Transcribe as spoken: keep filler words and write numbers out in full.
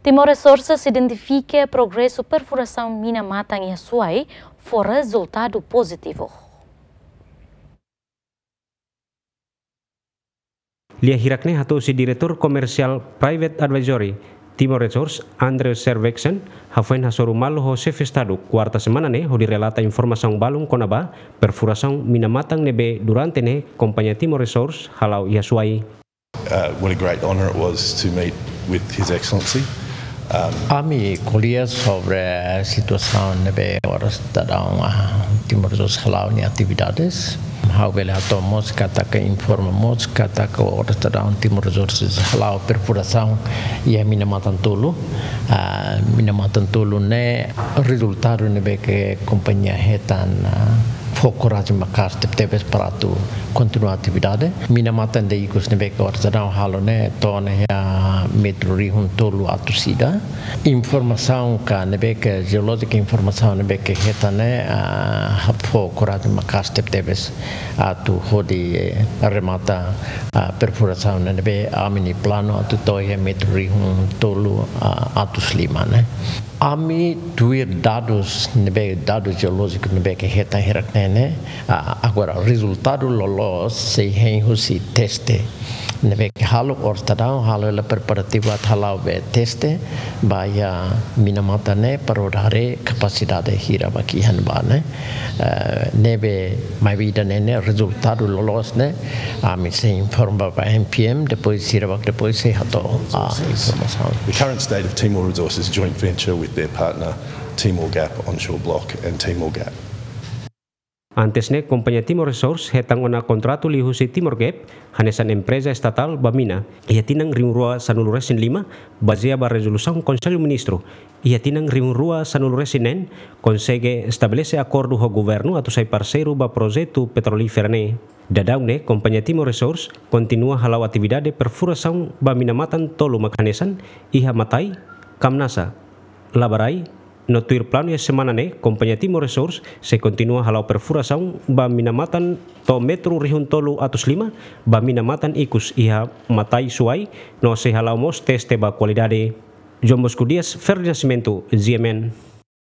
Timor Resources identifica progresso perfuração mina matang e suai for resultado positivo. Lia hirakne hatu si Direktur Komersial Private Advisory Timor Resources, Andrew Servexen, hafen hasoru malu ho chefe estado quarta semana ne ho direlata informação balung konaba perfuração minamatang nebe durante ne companhia Timor Resources halau iasuai. Uh, what a great honour it was to meet with His Excellency. Um, Ami kuliah sobre situação nebe horas tadang Timor Resources halau ni atividades. How well atomos kata que informamos kata que horas tadang Timor Resources halau perfuração e a minamatan tulu uh, minamatan tulu ne resultado nebe que companhia hetan uh, focoragem macas tepes para tu continuar atividade minamatan de ikus nebe que horas tadang halau ne tone ya metro rihun tulu atusida informação ka nebe que geológica informação nebe que hetan ne uh, focoragem macas tepes atu hodi remata perfuração nebe amini plano atu toia metro rihun tolu atus lima né ami tuir dados nebe dados geológicos nebe que heta herakne agora resultado lolos se henhusi teste nebe que halo ortadão halo la preparativa halau be teste baya minamata ne parodare capacidade hira baki hanbane nebe mai vida ne resultado lolos ne ami se informa para M P M depois hira bak depois se hato a informação. The current state of Timor Resources joint venture with their partner Timor Gap Onshore Block and Timor Gap. Antes ne companhia Timor Resources hetang ona kontratu lihu si Timor Gap hanesan empresa estatal Bamina ia tinang rimrua sanuluresin lima baseada ba resolução Conselho Ministro ia tinang rimrua sanuluresinen consegue estabelece acordo ho governo atau sai parceiro ba projeto petrolífero ne dadau ne companhia Timor Resources continua halau atividade perfuração ba minamatan tolu makanesan iha matai kamnasa labarai no tuir plano ya semana ne companhia Timor Resources se continua halau perfuração ba minamatan to metro rihun tolu atus lima ba minamatan ikus iha matai suai no se halau mos teste ba qualidade Jombos Kudias Ferdinand Cimento Z M N.